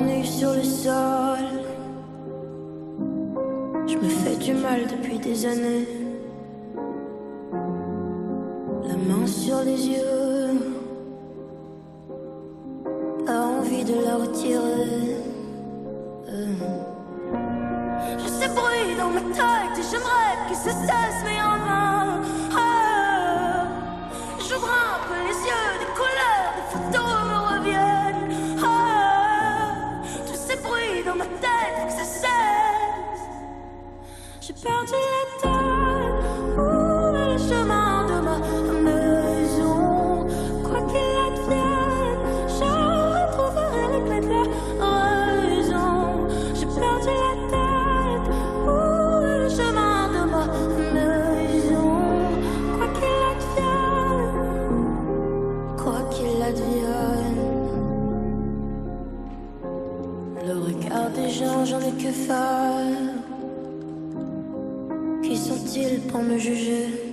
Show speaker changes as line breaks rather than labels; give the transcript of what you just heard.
nu sur le sol. Je me fais du mal depuis des années. La main sur les yeux, pas envie de la retirer. J'ai ces bruits dans ma tête et j'aimerais que ça cesse, mais en vain. J'ouvre un peu les yeux, des couleurs, des photos me reviennent. Tous ces bruits dans ma tête, faut que ça cesse. J'ai perdu la tête, où est le chemin de ma maison? Quoi qu'il advienne, je retrouverai les clés de la raison. J'ai perdu la tête, où est le chemin de ma maison? Quoi qu'il advienne, quoi qu'il advienne. Le regard des gens, j'en ai que faire. Qui sont-ils pour me juger?